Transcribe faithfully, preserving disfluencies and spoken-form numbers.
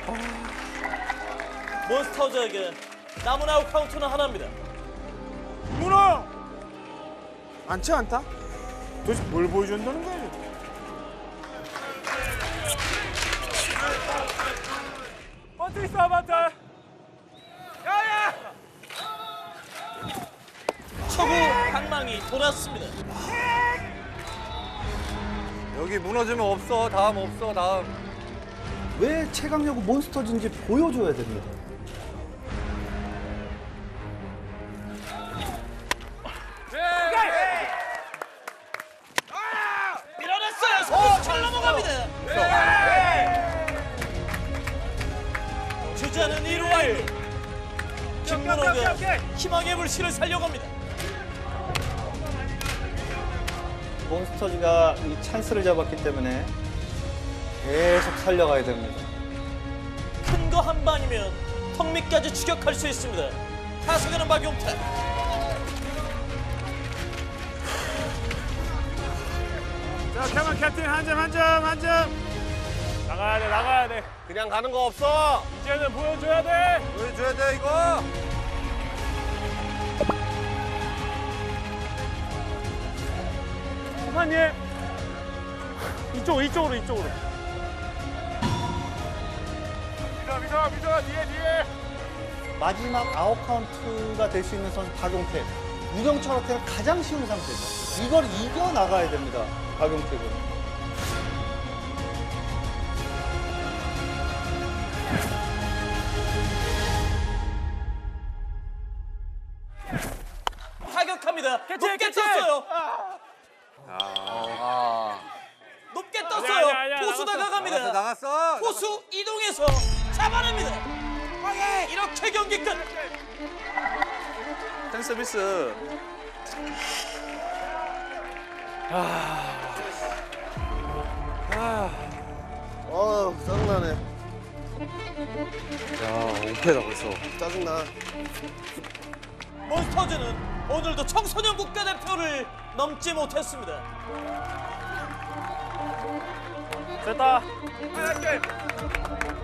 몬스터즈에게 남은 아웃 카운트는 하나입니다. 문어! 많지 않다? 도대체 뭘 보여준다는 거야? 번트 있어, 번트. 야야! 초구 방망이 돌았습니다. 여기 무너지면 없어. 다음 없어. 다음. 왜 최강야구 몬스터즈인지 보여줘야 됩니다. 밀어냈어요. 손을 잘 넘어갑니다. 주자는 일 루 일 루. 김문호가 희망의 불씨를 살려갑니다. 몬스터즈가 이 찬스를 잡았기 때문에 계속 살려가야 됩니다. 큰 거 한 방이면 턱밑까지 추격할 수 있습니다. 타석에는 박용태. 자, 캐만 캡틴 한 점, 한 점, 한 점. 나가야 돼, 나가야 돼. 그냥 가는 거 없어. 이제는 보여줘야 돼. 보여줘야 돼 이거. 후반님. 이쪽, 이쪽으로, 이쪽으로. 믿어, 믿어, 믿어. 뒤에, 뒤에. 마지막 아웃 카운트가 될 수 있는 선수 박용태. 유정철한테는 가장 쉬운 상태죠. 이걸 이겨 나가야 됩니다. 박용태는. 타격합니다. 캐치, 높게 캐치! 떴어요. 아. 높게 아니야, 떴어요. 아니야, 아니야. 포수 나갔어. 나가갑니다. 나갔어. 나갔어. 포수 이동해서 잡아냅니다. 이렇게 경기 끝. 팬 서비스. 아, 짜증나네. 야, 오패다 벌써. 짜증나. 몬스터즈는 오늘도 청소년 국가대표를 넘지 못했습니다. 됐다.